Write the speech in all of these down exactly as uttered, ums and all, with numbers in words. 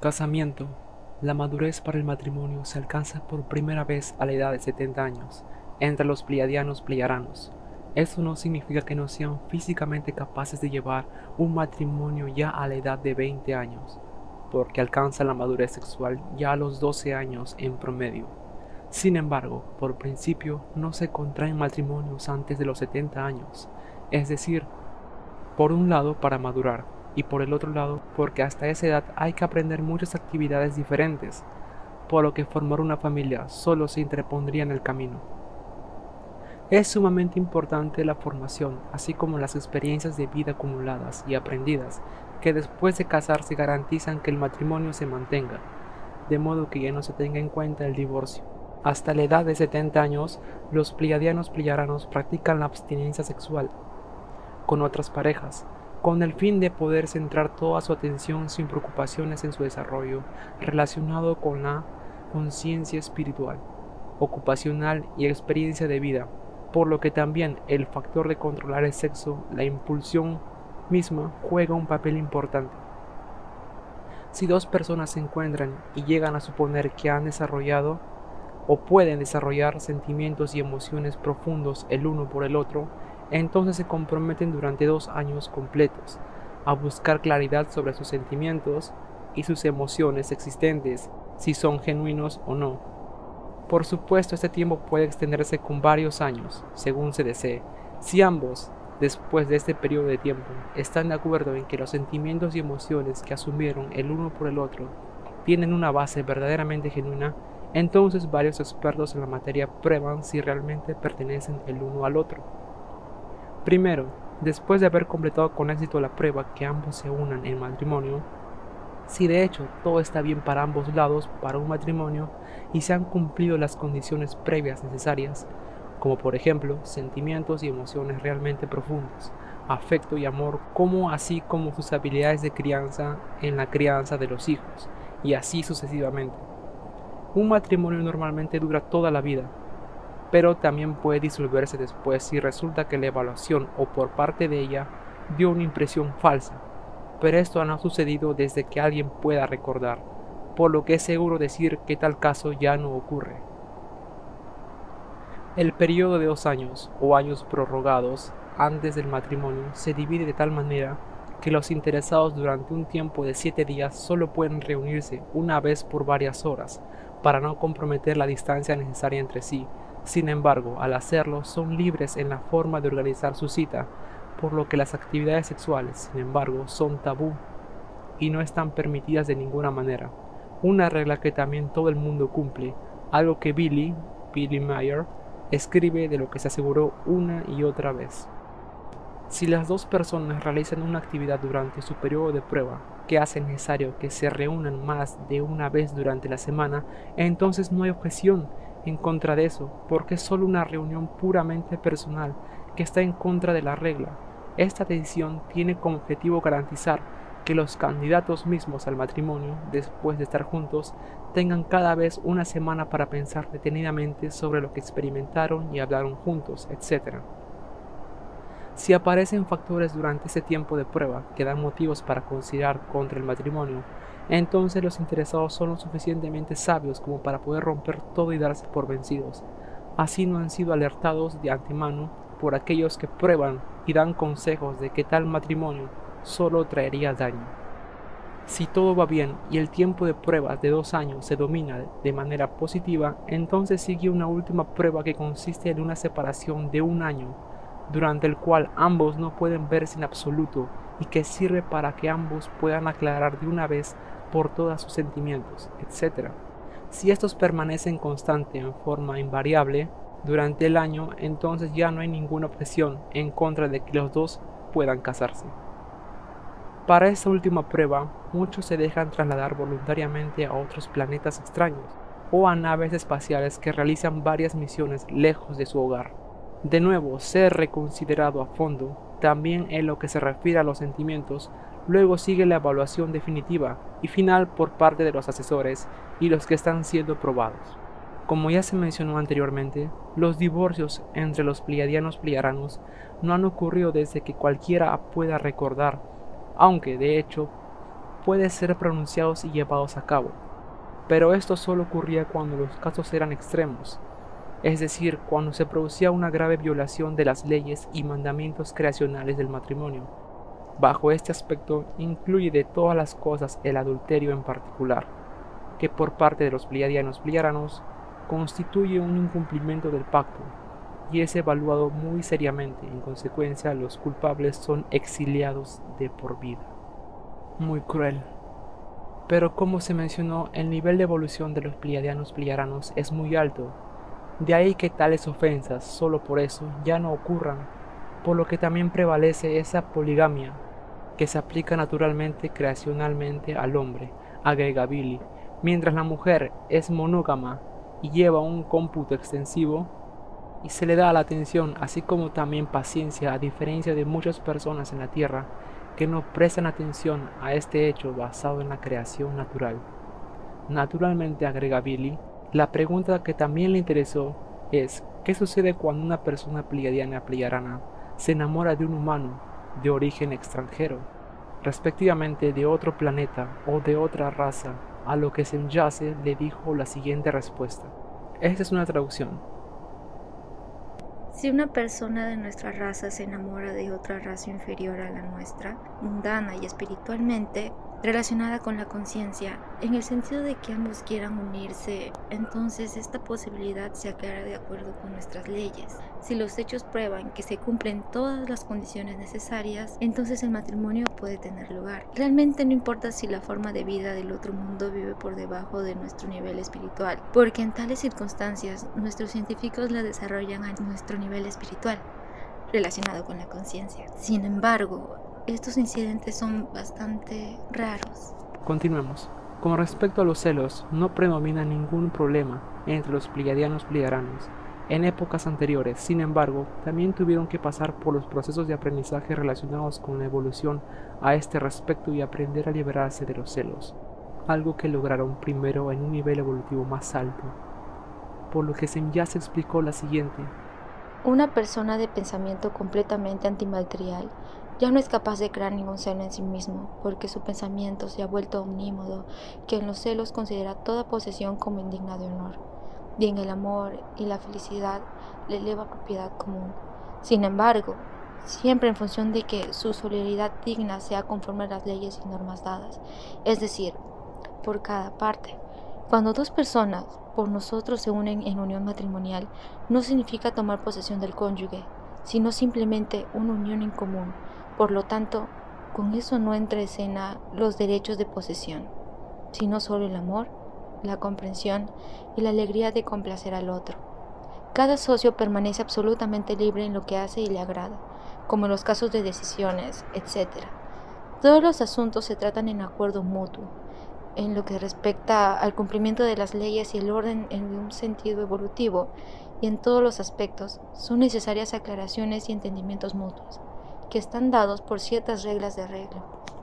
Casamiento. La madurez para el matrimonio se alcanza por primera vez a la edad de setenta años, entre los pleiadianos pleiaranos. Esto no significa que no sean físicamente capaces de llevar un matrimonio ya a la edad de veinte años, porque alcanzan la madurez sexual ya a los doce años en promedio. Sin embargo, por principio no se contraen matrimonios antes de los setenta años, es decir, por un lado para madurar, y por el otro lado porque hasta esa edad hay que aprender muchas actividades diferentes, por lo que formar una familia solo se interpondría en el camino. Es sumamente importante la formación, así como las experiencias de vida acumuladas y aprendidas, que después de casarse garantizan que el matrimonio se mantenga, de modo que ya no se tenga en cuenta el divorcio. Hasta la edad de setenta años, los pleiadianos pleiaranos practican la abstinencia sexual con otras parejas, con el fin de poder centrar toda su atención sin preocupaciones en su desarrollo relacionado con la conciencia espiritual, ocupacional y experiencia de vida, por lo que también el factor de controlar el sexo, la impulsión misma, juega un papel importante. Si dos personas se encuentran y llegan a suponer que han desarrollado o pueden desarrollar sentimientos y emociones profundos el uno por el otro, entonces se comprometen durante dos años completos a buscar claridad sobre sus sentimientos y sus emociones existentes, si son genuinos o no. Por supuesto, este tiempo puede extenderse con varios años, según se desee. Si ambos, después de este periodo de tiempo, están de acuerdo en que los sentimientos y emociones que asumieron el uno por el otro tienen una base verdaderamente genuina, entonces varios expertos en la materia prueban si realmente pertenecen el uno al otro. Primero, después de haber completado con éxito la prueba que ambos se unan en matrimonio, si de hecho todo está bien para ambos lados para un matrimonio y se han cumplido las condiciones previas necesarias, como por ejemplo sentimientos y emociones realmente profundos, afecto y amor, como así como sus habilidades de crianza en la crianza de los hijos, y así sucesivamente. Un matrimonio normalmente dura toda la vida, pero también puede disolverse después si resulta que la evaluación o por parte de ella dio una impresión falsa, pero esto no ha sucedido desde que alguien pueda recordar, por lo que es seguro decir que tal caso ya no ocurre. El periodo de dos años o años prorrogados antes del matrimonio se divide de tal manera que los interesados durante un tiempo de siete días solo pueden reunirse una vez por varias horas para no comprometer la distancia necesaria entre sí. Sin embargo, al hacerlo son libres en la forma de organizar su cita, por lo que las actividades sexuales, sin embargo, son tabú y no están permitidas de ninguna manera. Una regla que también todo el mundo cumple, algo que Billy, Billy Mayer, escribe de lo que se aseguró una y otra vez. Si las dos personas realizan una actividad durante su periodo de prueba que hace necesario que se reúnan más de una vez durante la semana, entonces no hay objeción en contra de eso, porque es solo una reunión puramente personal que está en contra de la regla. Esta decisión tiene como objetivo garantizar que los candidatos mismos al matrimonio, después de estar juntos, tengan cada vez una semana para pensar detenidamente sobre lo que experimentaron y hablaron juntos, etcétera. Si aparecen factores durante ese tiempo de prueba que dan motivos para considerar contra el matrimonio, entonces los interesados son lo suficientemente sabios como para poder romper todo y darse por vencidos. Así no han sido alertados de antemano por aquellos que prueban y dan consejos de que tal matrimonio solo traería daño. Si todo va bien y el tiempo de pruebas de dos años se domina de manera positiva, entonces sigue una última prueba que consiste en una separación de un año, durante el cual ambos no pueden verse en absoluto y que sirve para que ambos puedan aclarar de una vez por todos sus sentimientos, etcétera. Si estos permanecen constantes en forma invariable durante el año, entonces ya no hay ninguna objeción en contra de que los dos puedan casarse. Para esta última prueba, muchos se dejan trasladar voluntariamente a otros planetas extraños o a naves espaciales que realizan varias misiones lejos de su hogar. De nuevo, ser reconsiderado a fondo, también en lo que se refiere a los sentimientos. Luego sigue la evaluación definitiva y final por parte de los asesores y los que están siendo probados. Como ya se mencionó anteriormente, los divorcios entre los pleiadianos pleiaranos no han ocurrido desde que cualquiera pueda recordar, aunque de hecho pueden ser pronunciados y llevados a cabo, pero esto solo ocurría cuando los casos eran extremos, es decir, cuando se producía una grave violación de las leyes y mandamientos creacionales del matrimonio. Bajo este aspecto incluye de todas las cosas el adulterio en particular, que por parte de los pleiadianos pleiaranos constituye un incumplimiento del pacto y es evaluado muy seriamente. En consecuencia, los culpables son exiliados de por vida. Muy cruel. Pero como se mencionó, el nivel de evolución de los pleiadianos pleiaranos es muy alto, de ahí que tales ofensas, solo por eso, ya no ocurran, por lo que también prevalece esa poligamia que se aplica naturalmente creacionalmente al hombre, agrega Billy, mientras la mujer es monógama y lleva un cómputo extensivo y se le da la atención, así como también paciencia, a diferencia de muchas personas en la tierra que no prestan atención a este hecho basado en la creación natural. Naturalmente, agrega Billy, la pregunta que también le interesó es ¿qué sucede cuando una persona pleiadiana pleiarana se enamora de un humano de origen extranjero, respectivamente de otro planeta o de otra raza? A lo que Semjase le dijo la siguiente respuesta. Esta es una traducción. Si una persona de nuestra raza se enamora de otra raza inferior a la nuestra, mundana y espiritualmente relacionada con la conciencia, en el sentido de que ambos quieran unirse, entonces esta posibilidad se aclara de acuerdo con nuestras leyes. Si los hechos prueban que se cumplen todas las condiciones necesarias, entonces el matrimonio puede tener lugar. Realmente no importa si la forma de vida del otro mundo vive por debajo de nuestro nivel espiritual, porque en tales circunstancias nuestros científicos la desarrollan a nuestro nivel espiritual, relacionado con la conciencia. Sin embargo, estos incidentes son bastante raros. Continuemos. Con respecto a los celos, no predomina ningún problema entre los pleiadianos pleiaranos. En épocas anteriores, sin embargo, también tuvieron que pasar por los procesos de aprendizaje relacionados con la evolución a este respecto y aprender a liberarse de los celos, algo que lograron primero en un nivel evolutivo más alto, por lo que Semjase explicó la siguiente. Una persona de pensamiento completamente antimaterial ya no es capaz de crear ningún celo en sí mismo, porque su pensamiento se ha vuelto omnímodo, que en los celos considera toda posesión como indigna de honor. Bien, el amor y la felicidad le eleva propiedad común. Sin embargo, siempre en función de que su solidaridad digna sea conforme a las leyes y normas dadas, es decir, por cada parte. Cuando dos personas por nosotros se unen en unión matrimonial, no significa tomar posesión del cónyuge, sino simplemente una unión en común. Por lo tanto, con eso no entra en escena los derechos de posesión, sino solo el amor, la comprensión y la alegría de complacer al otro. Cada socio permanece absolutamente libre en lo que hace y le agrada, como en los casos de decisiones, etcétera. Todos los asuntos se tratan en acuerdo mutuo, en lo que respecta al cumplimiento de las leyes y el orden en un sentido evolutivo, y en todos los aspectos son necesarias aclaraciones y entendimientos mutuos, que están dados por ciertas reglas de arreglo.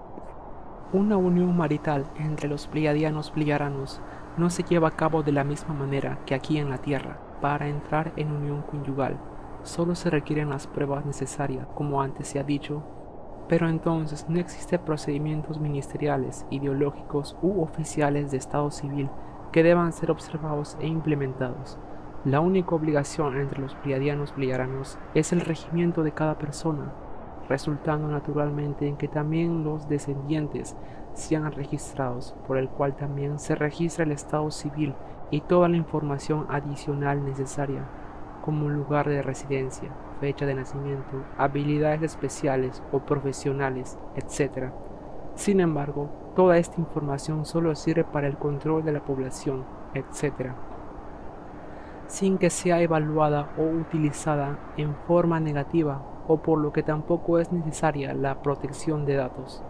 Una unión marital entre los pleiadianos pleiaranos no se lleva a cabo de la misma manera que aquí en la Tierra. Para entrar en unión conyugal, solo se requieren las pruebas necesarias, como antes se ha dicho, pero entonces no existen procedimientos ministeriales, ideológicos u oficiales de estado civil que deban ser observados e implementados. La única obligación entre los pleiadianos pleiaranos es el regimiento de cada persona, resultando naturalmente en que también los descendientes sean registrados, por el cual también se registra el estado civil y toda la información adicional necesaria, como lugar de residencia, fecha de nacimiento, habilidades especiales o profesionales, etcétera. Sin embargo, toda esta información solo sirve para el control de la población, etcétera, sin que sea evaluada o utilizada en forma negativa, o por lo que tampoco es necesaria la protección de datos.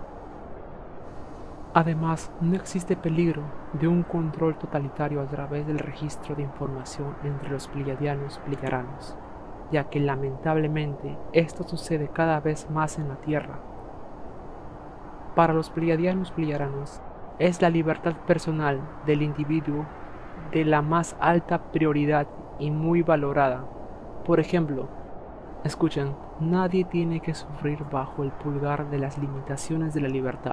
Además, no existe peligro de un control totalitario a través del registro de información entre los pleiadianos pleiaranos, ya que lamentablemente esto sucede cada vez más en la Tierra. Para los pleiadianos pleiaranos es la libertad personal del individuo de la más alta prioridad y muy valorada. Por ejemplo, escuchen, nadie tiene que sufrir bajo el pulgar de las limitaciones de la libertad,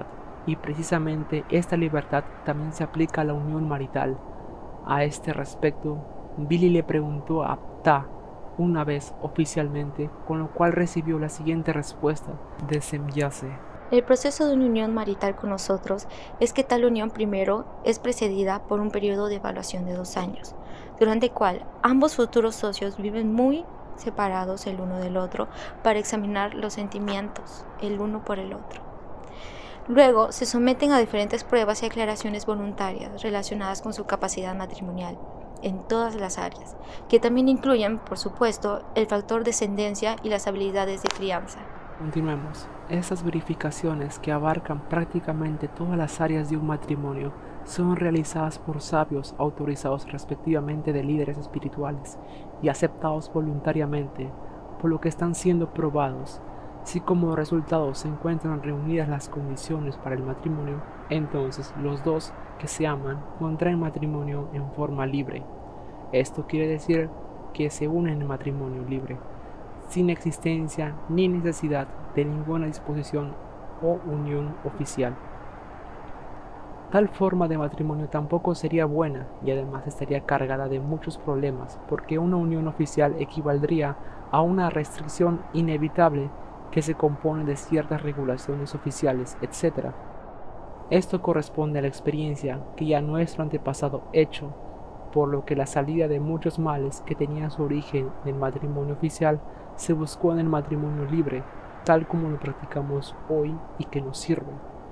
y precisamente esta libertad también se aplica a la unión marital. A este respecto, Billy le preguntó a Ptah una vez oficialmente, con lo cual recibió la siguiente respuesta de Semjase. El proceso de una unión marital con nosotros es que tal unión primero es precedida por un periodo de evaluación de dos años, durante el cual ambos futuros socios viven muy separados el uno del otro para examinar los sentimientos el uno por el otro. Luego se someten a diferentes pruebas y aclaraciones voluntarias relacionadas con su capacidad matrimonial en todas las áreas, que también incluyen, por supuesto, el factor descendencia y las habilidades de crianza. Continuemos. Estas verificaciones, que abarcan prácticamente todas las áreas de un matrimonio, son realizadas por sabios autorizados respectivamente de líderes espirituales y aceptados voluntariamente, por lo que están siendo probados. Si como resultado se encuentran reunidas las condiciones para el matrimonio, entonces los dos que se aman contraen matrimonio en forma libre. Esto quiere decir que se unen en matrimonio libre, sin existencia ni necesidad de ninguna disposición o unión oficial. Tal forma de matrimonio tampoco sería buena y además estaría cargada de muchos problemas, porque una unión oficial equivaldría a una restricción inevitable que se compone de ciertas regulaciones oficiales, etcétera. Esto corresponde a la experiencia que ya nuestro antepasado hecho, por lo que la salida de muchos males que tenían su origen en el matrimonio oficial se buscó en el matrimonio libre, tal como lo practicamos hoy y que nos sirve.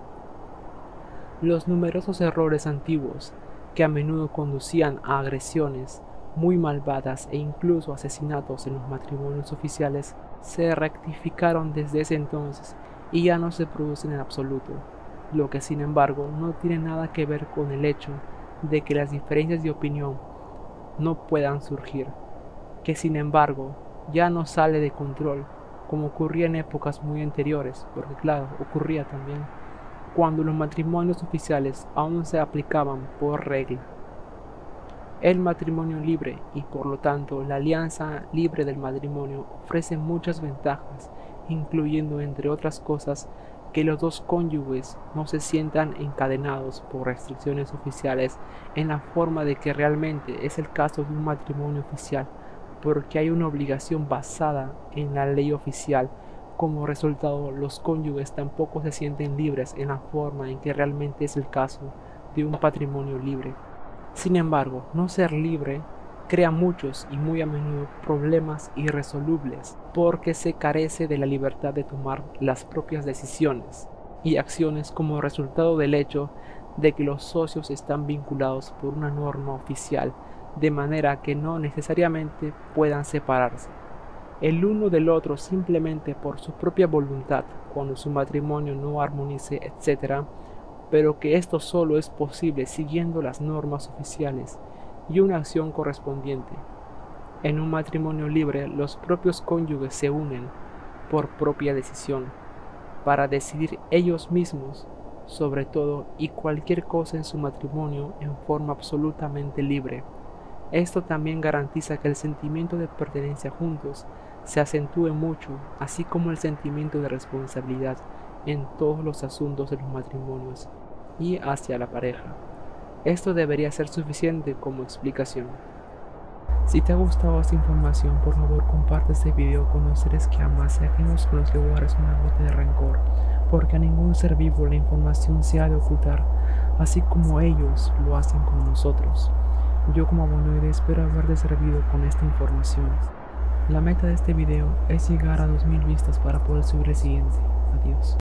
Los numerosos errores antiguos, que a menudo conducían a agresiones muy malvadas e incluso asesinatos en los matrimonios oficiales, se rectificaron desde ese entonces y ya no se producen en absoluto, lo que sin embargo no tiene nada que ver con el hecho de que las diferencias de opinión no puedan surgir, que sin embargo ya no sale de control, como ocurría en épocas muy anteriores, porque claro, ocurría también, cuando los matrimonios oficiales aún se aplicaban por regla. El matrimonio libre y por lo tanto la alianza libre del matrimonio ofrece muchas ventajas, incluyendo entre otras cosas que los dos cónyuges no se sientan encadenados por restricciones oficiales en la forma de que realmente es el caso de un matrimonio oficial, porque hay una obligación basada en la ley oficial. Como resultado, los cónyuges tampoco se sienten libres en la forma en que realmente es el caso de un matrimonio libre. Sin embargo, no ser libre crea muchos y muy a menudo problemas irresolubles, porque se carece de la libertad de tomar las propias decisiones y acciones como resultado del hecho de que los socios están vinculados por una norma oficial, de manera que no necesariamente puedan separarse el uno del otro simplemente por su propia voluntad cuando su matrimonio no armonice, etcétera, pero que esto solo es posible siguiendo las normas oficiales y una acción correspondiente. En un matrimonio libre, los propios cónyuges se unen por propia decisión, para decidir ellos mismos sobre todo y cualquier cosa en su matrimonio en forma absolutamente libre. Esto también garantiza que el sentimiento de pertenencia juntos se acentúe mucho, así como el sentimiento de responsabilidad en todos los asuntos de los matrimonios y hacia la pareja. Esto debería ser suficiente como explicación. Si te ha gustado esta información, por favor comparte este video con los seres que amas y aquellos con los que guardas una gota de rencor, porque a ningún ser vivo la información se ha de ocultar, así como ellos lo hacen con nosotros. Yo como Abonoide espero haberte servido con esta información. La meta de este video es llegar a dos mil vistas para poder subir el siguiente. Adiós.